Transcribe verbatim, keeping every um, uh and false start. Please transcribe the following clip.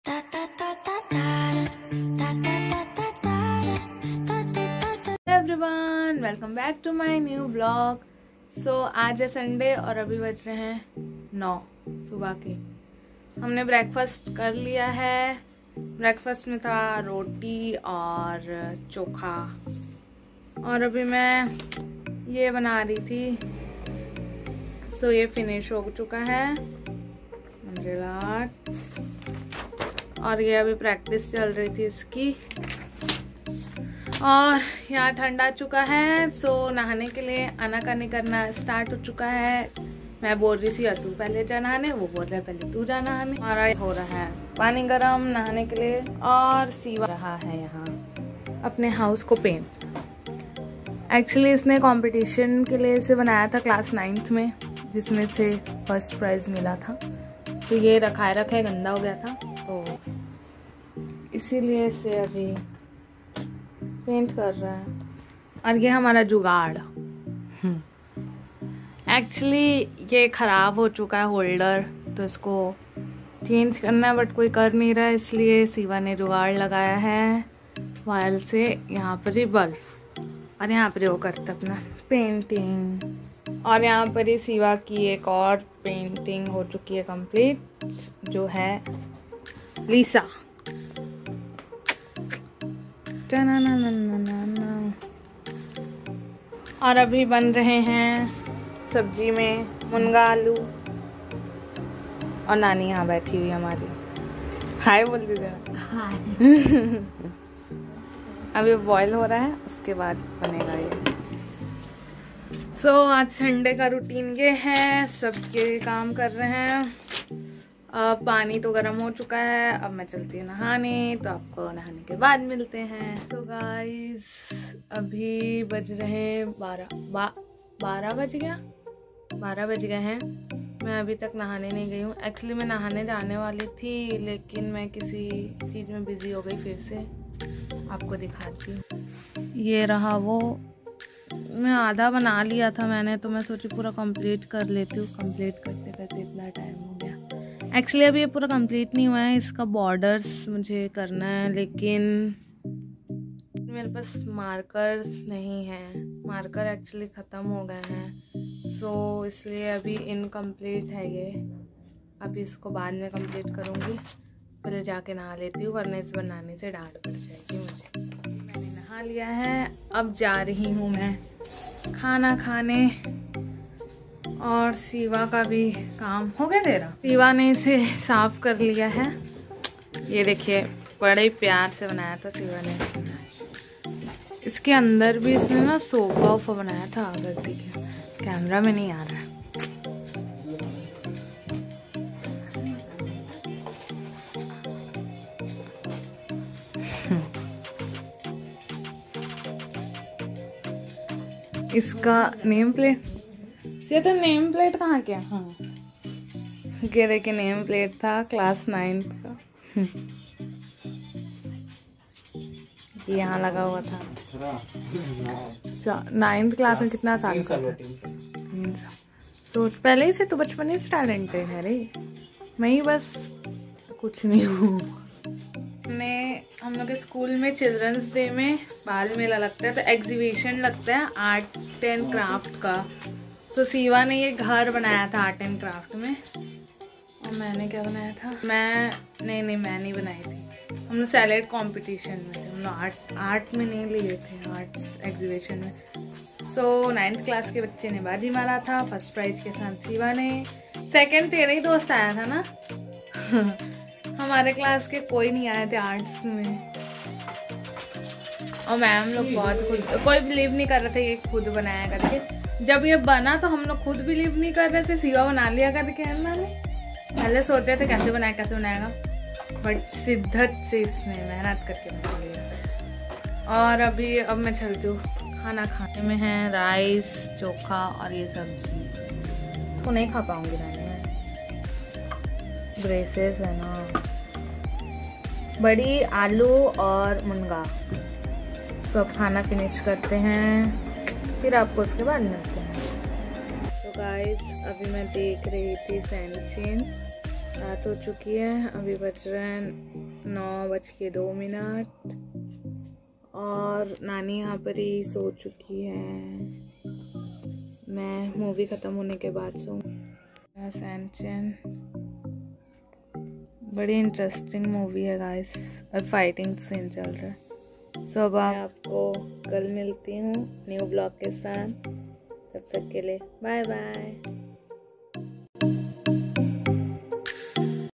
Everyone, welcome back to my new blog. So आज है Sunday और अभी बज रहे हैं नौ सुबह के। हमने ब्रेकफास्ट कर लिया है। ब्रेकफास्ट में था रोटी और चोखा, और अभी मैं ये बना रही थी। सो ये फिनिश हो चुका है मंजिल आर्ट, और ये अभी प्रैक्टिस चल रही थी इसकी। और यहाँ ठंडा चुका है, सो नहाने के लिए आनाकानी करना स्टार्ट हो चुका है। मैं बोल रही थी तू पहले जा नहाने, वो बोल रहा है पहले तू जा नहाने। हमारा हो रहा है पानी गरम नहाने के लिए, और सीवा रहा है यहाँ अपने हाउस को पेंट। एक्चुअली इसने कंपटीशन के लिए इसे बनाया था क्लास नाइन्थ में, जिसमें से फर्स्ट प्राइज मिला था। तो ये रखाए रखे गंदा हो गया था, तो इसीलिए इसे अभी पेंट कर रहा है। और ये हमारा जुगाड़, एक्चुअली ये ख़राब हो चुका है होल्डर, तो इसको चेंज करना है, बट कोई कर नहीं रहा है, इसलिए शिवा ने जुगाड़ लगाया है वायल से यहाँ पर ही बल्ब, और यहाँ पर वो करता अपना पेंटिंग। और यहाँ पर ही शिवा की एक और पेंटिंग हो चुकी है कंप्लीट, जो है लीसा। ना ना ना ना ना ना। और अभी बन रहे हैं सब्जी में मुनगा आलू, और नानी यहाँ बैठी हुई हमारी। हाय बोल दीजिए। हाय। अभी बॉईल हो रहा है, उसके बाद बनेगा ये। सो so, आज संडे का रूटीन ये है, सबके काम कर रहे हैं। अब पानी तो गर्म हो चुका है, अब मैं चलती हूँ नहाने, तो आपको नहाने के बाद मिलते हैं। तो गाइस अभी बज रहे बारह बा, बारह बज गया बारह बज गए हैं। मैं अभी तक नहाने नहीं गई हूँ। एक्चुअली मैं नहाने जाने वाली थी, लेकिन मैं किसी चीज़ में बिजी हो गई। फिर से आपको दिखाती हूँ। ये रहा वो, मैं आधा बना लिया था मैंने, तो मैं सोची पूरा कंप्लीट कर लेती हूँ। कंप्लीट करते करते इतना टाइम हो गया। एक्चुअली अभी ये पूरा कंप्लीट नहीं हुआ है, इसका बॉर्डर्स मुझे करना है, लेकिन मेरे पास मार्कर्स नहीं हैं। मार्कर एक्चुअली ख़त्म हो गए हैं, सो इसलिए अभी इनकम्प्लीट है ये। अभी इसको बाद में कंप्लीट करूँगी। पहले जाके नहा लेती हूँ, वरना इस बनाने से डांट पड़ जाएगी मुझे। मैंने नहा लिया है, अब जा रही हूँ मैं खाना खाने। और शिवा का भी काम हो गया तेरा। शिवा ने इसे साफ कर लिया है। ये देखिए, बड़े प्यार से बनाया था शिवा ने। इसके अंदर भी इसने ना सोफा वोफा बनाया था। अगर देखिए, कैमरा में नहीं आ रहा है। इसका नेम प्लेट, ये तो नेम प्लेट कहाँ क्या? हाँ, ये देखिए नेम प्लेट था क्लास नाइन्थ का। यहाँ लगा हुआ था। नाइन्थ क्लास में कितना साल का था? तीन साल। सोच, पहले ही से तो बचपन ही से टैलेंट है रे। मैं ही बस कुछ नहीं हूँ। ने हम लोग के स्कूल में चिल्ड्रंस डे में बाल मेला लगता है, तो एग्जीबिशन लगता है आर्ट एंड क्राफ्ट का। सो शिवा ने ये घर बनाया था आर्ट एंड क्राफ्ट में, और मैंने क्या बनाया था? मैं नहीं नहीं मैं नहीं बनाई थी। हम लोग सैलेड कंपटीशन में थे, हम लोग आर्ट आर्ट में नहीं लिए थे, आर्ट्स एग्जीबिशन में। सो नाइन्थ क्लास के बच्चे ने बाजी मारा था, फर्स्ट प्राइज के साथ शिवा ने। सेकंड तेरे ही दोस्त आया था ना। हमारे क्लास के कोई नहीं आए थे आर्ट्स में, और मैम लोग बहुत खुद, कोई बिलीव नहीं कर रहे थे ये खुद बनाया करके। जब ये बना तो हम लोग खुद बिलीव नहीं कर रहे थे। शिवा बना लिया करके मैंने पहले सोचे थे कैसे बनाया कैसे बनाएगा, बट शिद्दत से इसने मेहनत करके बना लिया। और अभी अब मैं चलती हूँ खाना खाने में है राइस, चोखा और ये सब्जी। तो नहीं खा पाऊंगी रानी में, ब्रेसेस है ना। बड़ी आलू और मुनगा। तो अब खाना फिनिश करते हैं, फिर आपको उसके बाद मिलते हैं। तो गाइस अभी मैं देख रही थी सैंडविच, रात हो चुकी है, अभी बज रहे हैं नौ बज के दो मिनट और नानी यहाँ पर ही सो चुकी है। मैं मूवी ख़त्म होने के बाद सो। सैनचन बड़ी इंटरेस्टिंग मूवी है गाइस, और फाइटिंग सीन चल रहा है। सो अब आपको कल मिलती हूँ न्यू ब्लॉग के साथ, तब तक के लिए बाय बाय।